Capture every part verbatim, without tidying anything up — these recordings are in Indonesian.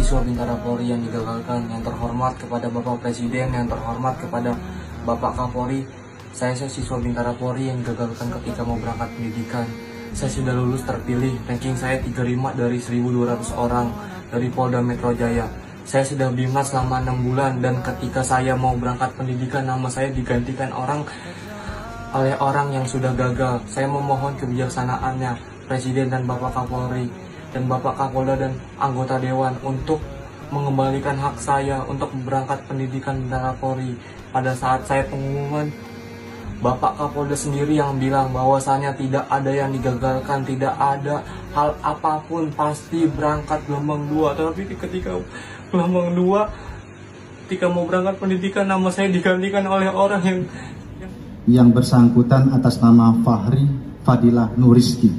siswa Bintara Polri yang digagalkan. Yang terhormat kepada Bapak Presiden, yang terhormat kepada Bapak Kapolri, saya, saya siswa Bintara Polri yang digagalkan ketika mau berangkat pendidikan. Saya sudah lulus terpilih, ranking saya tiga puluh lima dari seribu dua ratus orang dari Polda Metro Jaya. Saya sudah bimbel selama enam bulan, dan ketika saya mau berangkat pendidikan, nama saya digantikan orang oleh orang yang sudah gagal. Saya memohon kebijaksanaannya Presiden dan Bapak Kapolri dan Bapak Kapolda dan anggota Dewan untuk mengembalikan hak saya untuk berangkat pendidikan Bintara Polri. Pada saat saya pengumuman, Bapak Kapolda sendiri yang bilang bahwasanya tidak ada yang digagalkan, tidak ada hal apapun, pasti berangkat gelombang dua. Tapi ketika gelombang dua, ketika mau berangkat pendidikan, nama saya digantikan oleh orang yang yang bersangkutan atas nama Fahri Fadilah Nuriski.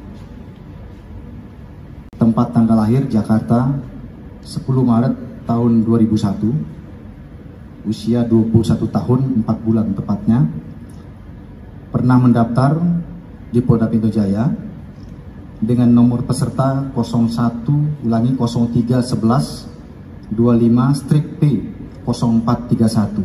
Tempat tanggal lahir Jakarta sepuluh Maret tahun dua ribu satu. Usia dua puluh satu tahun empat bulan tepatnya. Pernah mendaftar di Polda Metro Jaya dengan nomor peserta nol satu ulangi nol tiga sebelas dua puluh lima strip P nol empat tiga satu.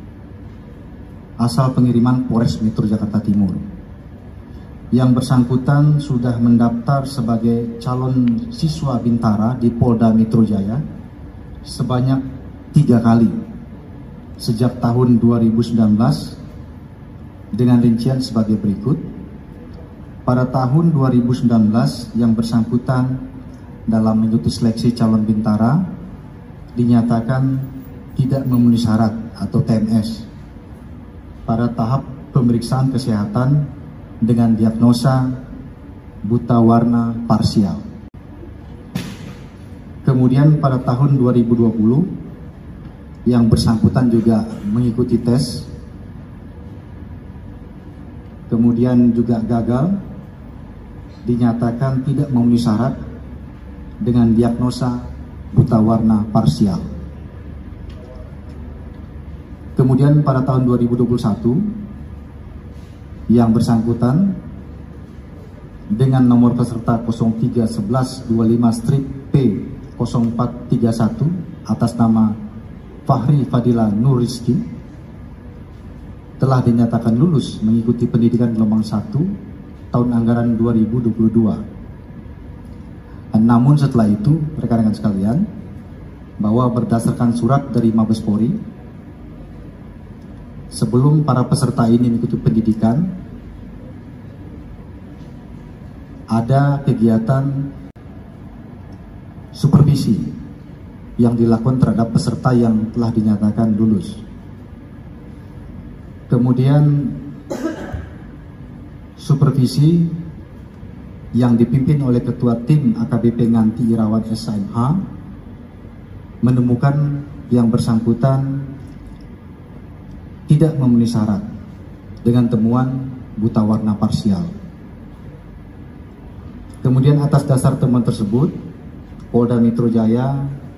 Asal pengiriman Polres Metro Jakarta Timur. Yang bersangkutan sudah mendaftar sebagai calon siswa Bintara di Polda Metro Jaya sebanyak tiga kali sejak tahun dua ribu sembilan belas dengan rincian sebagai berikut. Pada tahun dua ribu sembilan belas yang bersangkutan dalam mengikuti seleksi calon Bintara dinyatakan tidak memenuhi syarat atau T M S pada tahap pemeriksaan kesehatan dengan diagnosa buta warna parsial. Kemudian pada tahun dua ribu dua puluh yang bersangkutan juga mengikuti tes, kemudian juga gagal, dinyatakan tidak memenuhi syarat dengan diagnosa buta warna parsial. Kemudian pada tahun dua ribu dua puluh satu yang bersangkutan dengan nomor peserta nol tiga sebelas dua puluh lima strip P nol empat tiga satu atas nama Fahri Fadilah Nuriski telah dinyatakan lulus mengikuti pendidikan gelombang satu tahun anggaran dua ribu dua puluh dua. Namun setelah itu, rekan-rekan sekalian, bahwa berdasarkan surat dari Mabes Polri, sebelum para peserta ini mengikuti pendidikan, ada kegiatan supervisi yang dilakukan terhadap peserta yang telah dinyatakan lulus. Kemudian supervisi yang dipimpin oleh Ketua Tim A K B P Nganti Irawan S M H menemukan yang bersangkutan tidak memenuhi syarat dengan temuan buta warna parsial. Kemudian atas dasar temuan tersebut, Polda Metro Jaya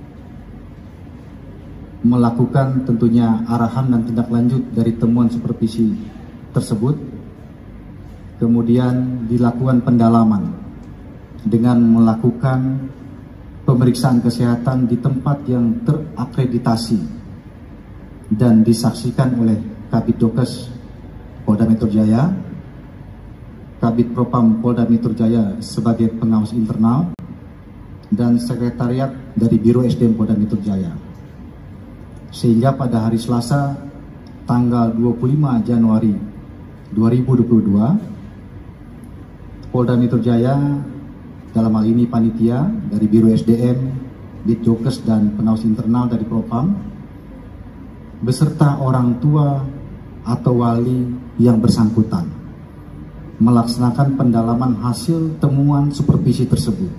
melakukan tentunya arahan dan tindak lanjut dari temuan supervisi tersebut. Kemudian dilakukan pendalaman dengan melakukan pemeriksaan kesehatan di tempat yang terakreditasi dan disaksikan oleh Kabid Dokes Polda Metro Jaya, Kabid Propam Polda Metro Jaya sebagai pengawas internal, dan sekretariat dari Biro S D M Polda Metro Jaya. Sehingga pada hari Selasa tanggal dua puluh lima Januari dua ribu dua puluh dua, Polda Metro Jaya dalam hal ini panitia dari Biro S D M, Bitjokes dan pengawas internal dari Propam beserta orang tua atau wali yang bersangkutan melaksanakan pendalaman hasil temuan supervisi tersebut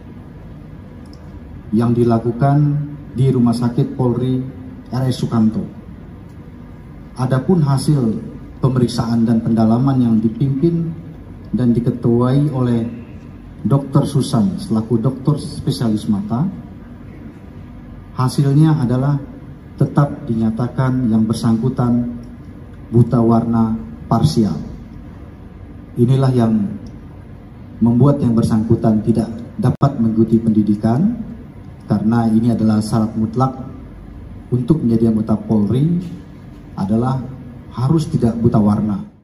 yang dilakukan di Rumah Sakit Polri R S Sukanto. Adapun hasil pemeriksaan dan pendalaman yang dipimpin dan diketuai oleh Dokter Susan selaku dokter spesialis mata, hasilnya adalah tetap dinyatakan yang bersangkutan buta warna parsial. Inilah yang membuat yang bersangkutan tidak dapat mengikuti pendidikan karena ini adalah syarat mutlak untuk menjadi anggota Polri adalah harus tidak buta warna.